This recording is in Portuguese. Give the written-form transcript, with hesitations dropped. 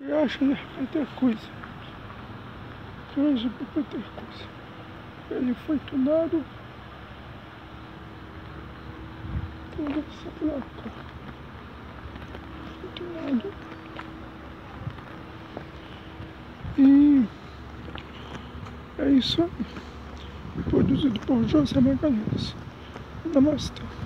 Eu acho que vai ter coisa. Hoje vai ter coisa. Ele foi tunado. Toda essa placa. Foi tunado. E é isso aí. Produzido por José Magalhães. Namastê.